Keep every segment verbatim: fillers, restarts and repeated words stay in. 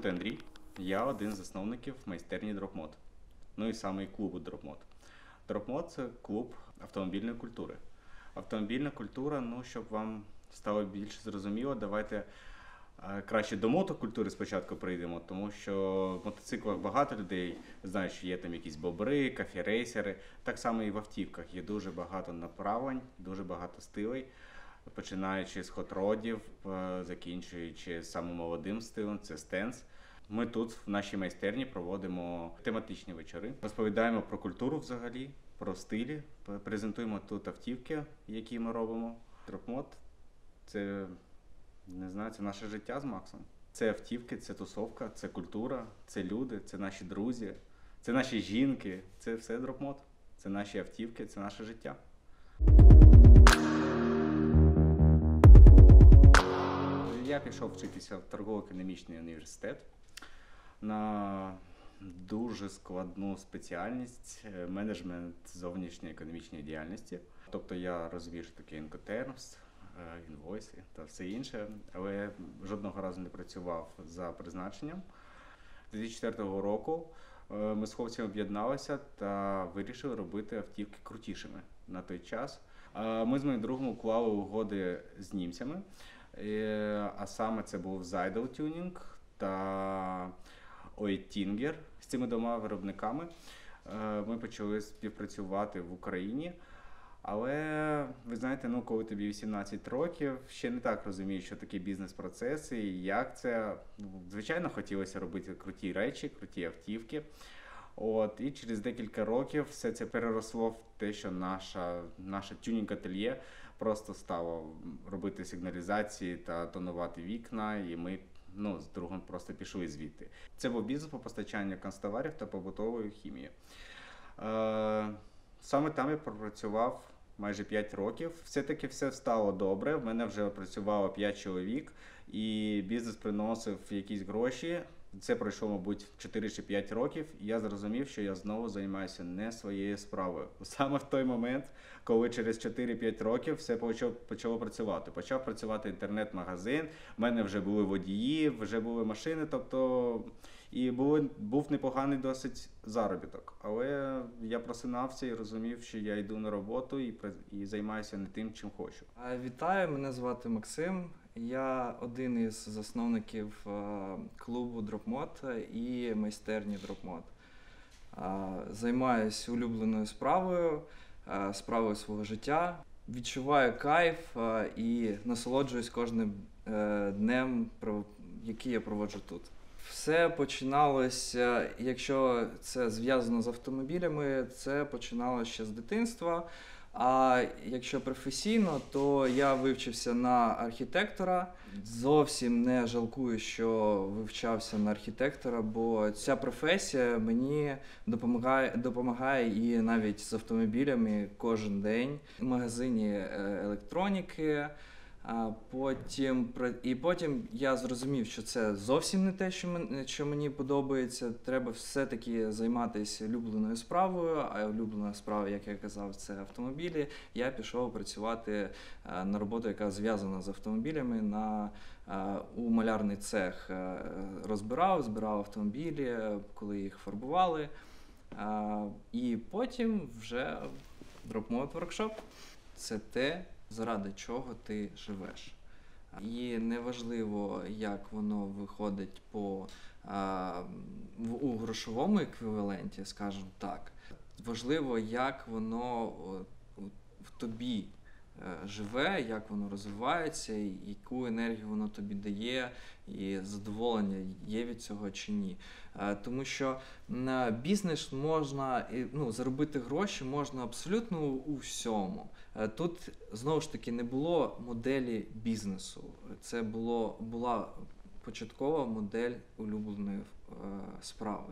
звати Андрій, я один з засновників майстерні DropMod, ну і саме і клубу DropMod. DropMod – це клуб автомобільної культури. Автомобільна культура, ну, щоб вам стало більше зрозуміло, давайте е, краще до мотокультури спочатку прийдемо, тому що в мотоциклах багато людей знають, що є там якісь бобри, кафе-рейсери. Так само і в автівках є дуже багато направлень, дуже багато стилей. Починаючи з хот-родів, закінчуючи самим молодим стилем, це стенс. Ми тут, в нашій майстерні, проводимо тематичні вечори. Розповідаємо про культуру взагалі, про стилі, презентуємо тут автівки, які ми робимо. DropMod – це, не знаю, це наше життя з Максом. Це автівки, це тусовка, це культура, це люди, це наші друзі, це наші жінки, це все DropMod. Це наші автівки, це наше життя. Я пішов вчитися в торгово-економічний університет на дуже складну спеціальність – менеджмент зовнішньої економічної діяльності. Тобто я розвів такі Incoterms, інвойси та все інше, але жодного разу не працював за призначенням. дві тисячі четвертого року ми з хлопцями об'єдналися та вирішили робити автівки крутішими на той час. Ми з моїм другом уклали угоди з німцями. А саме це був Zeidel Tuning та Oettinger. З цими двома виробниками ми почали співпрацювати в Україні. Але, ви знаєте, ну, коли тобі вісімнадцять років, ще не так розумієш, що такі бізнес-процеси і як це. Звичайно, хотілося робити круті речі, круті автівки. От, і через декілька років все це переросло в те, що наша, наша тюнінг-ательє просто стало робити сигналізації та тонувати вікна, і ми ну, з другом просто пішли звідти. Це був бізнес по постачанню канцтоварів та побутової хімії. Е, саме там я пропрацював майже п'ять років. Все-таки все стало добре, в мене вже працювало п'ять чоловік, і бізнес приносив якісь гроші. Це пройшло, мабуть, чотири чи п'ять років, і я зрозумів, що я знову займаюся не своєю справою. Саме в той момент, коли через чотири-п'ять років все почало, почало працювати. Почав працювати інтернет-магазин, в мене вже були водії, вже були машини, тобто і були, був непоганий досить заробіток. Але я просинався і розумів, що я йду на роботу і, і займаюся не тим, чим хочу. Вітаю, мене звати Максим. Я один із засновників клубу DropMod і майстерні DropMod. Займаюся улюбленою справою, справою свого життя. Відчуваю кайф і насолоджуюсь кожним днем, який я проводжу тут. Все починалося, якщо це зв'язано з автомобілями, це починалося ще з дитинства. А якщо професійно, то я вивчився на архітектора. Зовсім не жалкую, що вивчався на архітектора, бо ця професія мені допомагає, допомагає і навіть з автомобілями кожен день. В магазині електроніки. А потім, і потім я зрозумів, що це зовсім не те, що мені, що мені подобається. Треба все-таки займатися улюбленою справою, а улюблена справа, як я казав, це автомобілі. Я пішов працювати на роботу, яка зв'язана з автомобілями, на, у малярний цех. Розбирав, збирав автомобілі, коли їх фарбували. І потім вже DropMod Workshop – це те, заради чого ти живеш. І неважливо, як воно виходить по, а, в, у грошовому еквіваленті, скажімо так. Важливо, як воно о, в тобі е, живе, як воно розвивається, і яку енергію воно тобі дає, і задоволення є від цього чи ні. Е, тому що на бізнес можна, ну, заробити гроші можна абсолютно у всьому. Тут, знову ж таки, не було моделі бізнесу. Це було, була початкова модель улюбленої е, справи.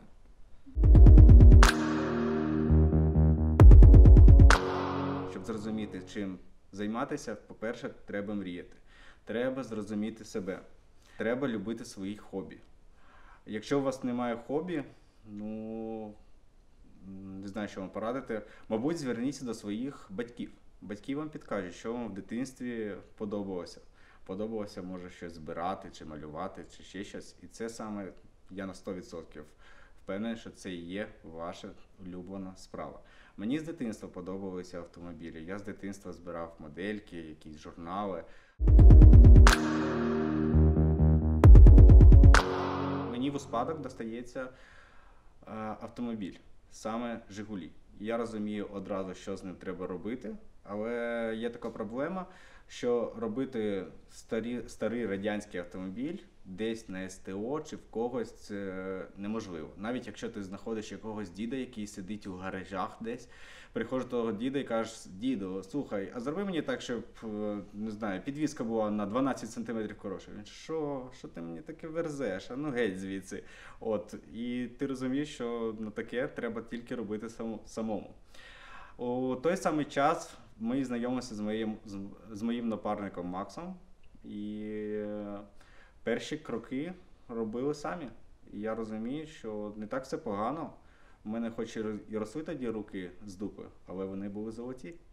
Щоб зрозуміти, чим займатися, по-перше, треба мріяти. Треба зрозуміти себе. Треба любити свої хобі. Якщо у вас немає хобі, ну, не знаю, що вам порадити, мабуть, зверніться до своїх батьків. Батьки вам підкажуть, що вам в дитинстві подобалося. Подобалося, може, щось збирати, чи малювати, чи ще щось. І це саме я на сто відсотків впевнений, що це і є ваша улюблена справа. Мені з дитинства подобалися автомобілі. Я з дитинства збирав модельки, якісь журнали. Мені в успадок достається е, автомобіль, саме «Жигулі». Я розумію одразу, що з ним треба робити, але є така проблема, що робити старі, старий радянський автомобіль десь на ес те о чи в когось це неможливо. Навіть якщо ти знаходиш якогось діда, який сидить у гаражах десь, приходиш до того діда і кажеш: діду, слухай, а зроби мені так, щоб, не знаю, підвіска була на дванадцять сантиметрів коротша. Він: що? Що ти мені таке верзеш? А ну геть звідси. От. І ти розумієш, що на таке треба тільки робити самому. У той самий час ми знайомилися з моїм, з, з моїм напарником Максом, і перші кроки робили самі. І я розумію, що не так все погано. У мене хоч і росли тоді руки з дупи, але вони були золоті.